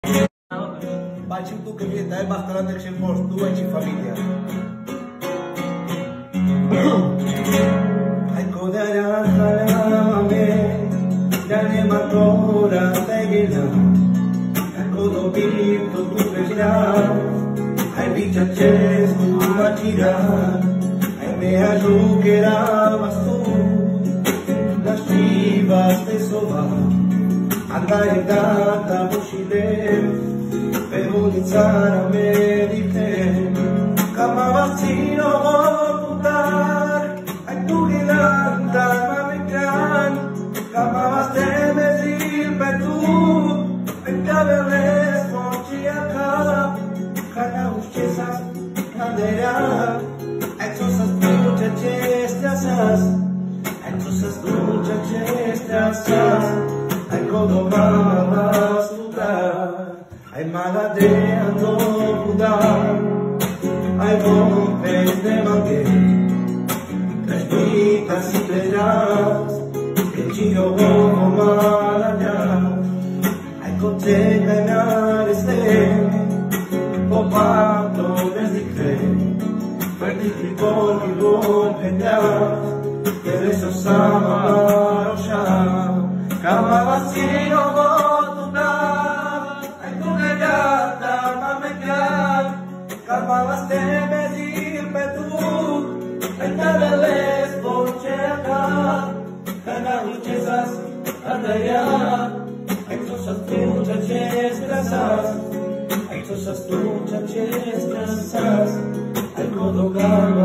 Bate tu que me dá bastante que se mostrou em família. Ai codara salame, ya ne matora tegila. Ai codobito tu vejra, ai bichaches tu matira, ai me ajuquera bastu, las chivas de soba, andaigata mochile. Perunizzare me di te, come vaccino putar, e tu che lanta ma me can, come vaste me zil per tu, e caverle sfonci a ca, cana uscesas, cadera, e cosas duce cestasas, e cosas duce cestasas, e codobas putar. Ai maladea no mudar, ai rompes de manguer, las vidas y verás, que chino como malañar, ai coche ganar este, popato desde cre, perdí con mi rompedad, que de esos amaros ya, cama vacío. Calmabaste me dirme tú, entabelles noche acá, cana luchesas, anda ya, hay cosas muchaches grasas, hay cosas muchaches grasas, hay codo